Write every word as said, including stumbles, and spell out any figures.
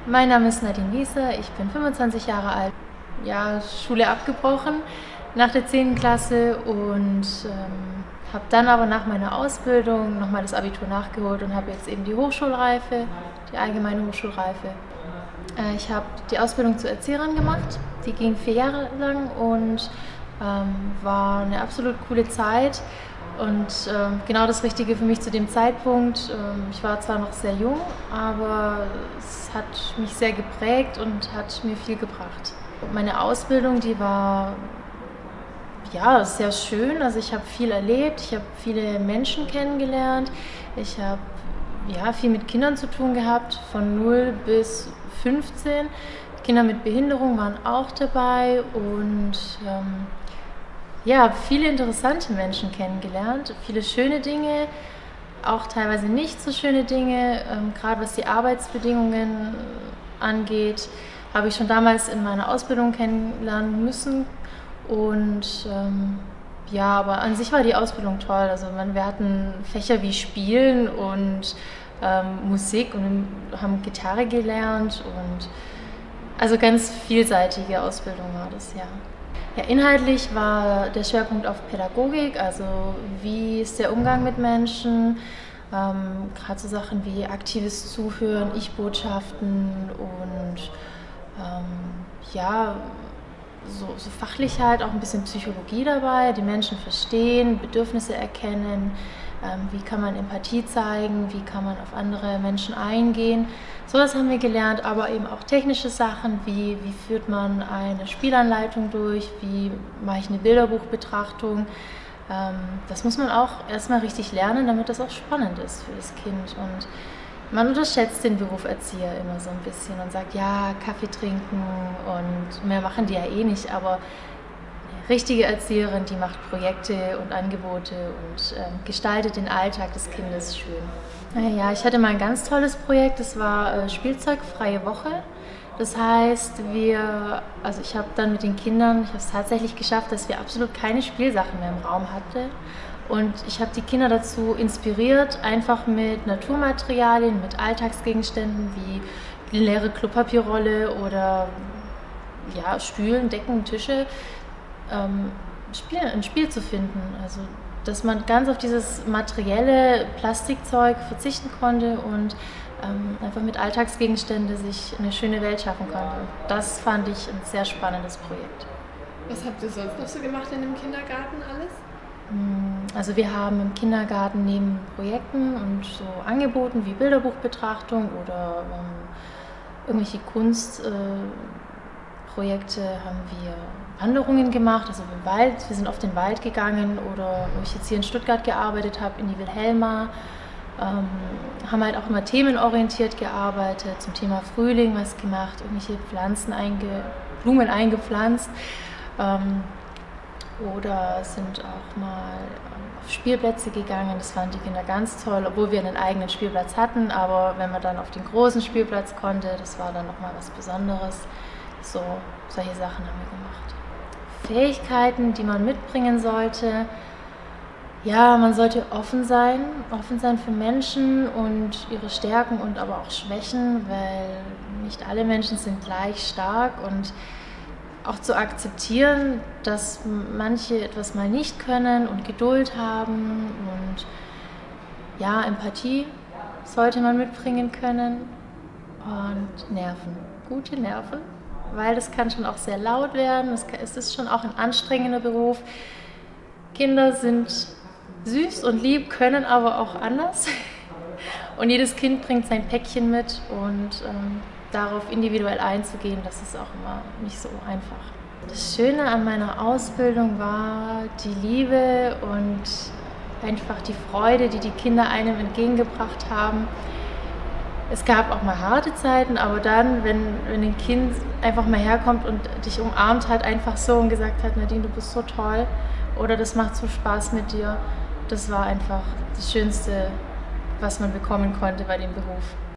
Mein Name ist Nadine Wieser, ich bin fünfundzwanzig Jahre alt, ja, Schule abgebrochen nach der zehnten Klasse und ähm, habe dann aber nach meiner Ausbildung nochmal das Abitur nachgeholt und habe jetzt eben die Hochschulreife, die allgemeine Hochschulreife. Äh, ich habe die Ausbildung zur Erzieherin gemacht, die ging vier Jahre lang und ähm, war eine absolut coole Zeit. Und ähm, genau das Richtige für mich zu dem Zeitpunkt. Ähm, ich war zwar noch sehr jung, aber es hat mich sehr geprägt und hat mir viel gebracht. Meine Ausbildung, die war ja sehr schön. Also ich habe viel erlebt, ich habe viele Menschen kennengelernt, ich habe ja, viel mit Kindern zu tun gehabt, von null bis fünfzehn. Kinder mit Behinderung waren auch dabei und ähm, ja, viele interessante Menschen kennengelernt, viele schöne Dinge, auch teilweise nicht so schöne Dinge. Ähm, gerade was die Arbeitsbedingungen angeht, habe ich schon damals in meiner Ausbildung kennenlernen müssen. Und ähm, ja, aber an sich war die Ausbildung toll. Also man, wir hatten Fächer wie Spielen und ähm, Musik und haben Gitarre gelernt und also ganz vielseitige Ausbildung war das, ja. Ja, inhaltlich war der Schwerpunkt auf Pädagogik, also wie ist der Umgang mit Menschen, ähm, gerade so Sachen wie aktives Zuhören, Ich-Botschaften und ähm, ja, so, so fachlich halt auch ein bisschen Psychologie dabei, die Menschen verstehen, Bedürfnisse erkennen, ähm, wie kann man Empathie zeigen, wie kann man auf andere Menschen eingehen. Sowas haben wir gelernt, aber eben auch technische Sachen, wie, wie führt man eine Spielanleitung durch, wie mache ich eine Bilderbuchbetrachtung. Ähm, das muss man auch erstmal richtig lernen, damit das auch spannend ist für das Kind. Und man unterschätzt den Beruf Erzieher immer so ein bisschen und sagt, ja, Kaffee trinken und mehr machen die ja eh nicht, aber eine richtige Erzieherin, die macht Projekte und Angebote und ähm, gestaltet den Alltag des Kindes schön. Ja, ich hatte mal ein ganz tolles Projekt, das war äh, Spielzeugfreie Woche. Das heißt, wir, also ich habe dann mit den Kindern, ich habe es tatsächlich geschafft, dass wir absolut keine Spielsachen mehr im Raum hatten. Und ich habe die Kinder dazu inspiriert, einfach mit Naturmaterialien, mit Alltagsgegenständen wie eine leere Klopapierrolle oder ja, Stühlen, Decken, Tische, ähm, Spiel, ein Spiel zu finden. Also, dass man ganz auf dieses materielle Plastikzeug verzichten konnte und ähm, einfach mit Alltagsgegenständen sich eine schöne Welt schaffen konnte. Das fand ich ein sehr spannendes Projekt. Was habt ihr sonst noch so gemacht in dem Kindergarten alles? Also wir haben im Kindergarten neben Projekten und so Angeboten wie Bilderbuchbetrachtung oder ähm, irgendwelche Kunstprojekte äh, haben wir Wanderungen gemacht, also im Wald, wir sind oft in den Wald gegangen oder wo ich jetzt hier in Stuttgart gearbeitet habe, in die Wilhelma, ähm, haben halt auch immer themenorientiert gearbeitet, zum Thema Frühling was gemacht, irgendwelche Pflanzen, einge, Blumen eingepflanzt. Ähm, Oder sind auch mal auf Spielplätze gegangen. Das fanden die Kinder ganz toll, obwohl wir einen eigenen Spielplatz hatten. Aber wenn man dann auf den großen Spielplatz konnte, das war dann nochmal was Besonderes. So, solche Sachen haben wir gemacht. Fähigkeiten, die man mitbringen sollte. Ja, man sollte offen sein, offen sein für Menschen und ihre Stärken und aber auch Schwächen, weil nicht alle Menschen sind gleich stark und auch zu akzeptieren, dass manche etwas mal nicht können und Geduld haben und ja, Empathie sollte man mitbringen können und Nerven, gute Nerven, weil das kann schon auch sehr laut werden, es ist schon auch ein anstrengender Beruf. Kinder sind süß und lieb, können aber auch anders und jedes Kind bringt sein Päckchen mit und ähm, darauf individuell einzugehen, das ist auch immer nicht so einfach. Das Schöne an meiner Ausbildung war die Liebe und einfach die Freude, die die Kinder einem entgegengebracht haben. Es gab auch mal harte Zeiten, aber dann, wenn, wenn ein Kind einfach mal herkommt und dich umarmt hat, einfach so und gesagt hat, Nadine, du bist so toll oder das macht so Spaß mit dir, das war einfach das Schönste, was man bekommen konnte bei dem Beruf.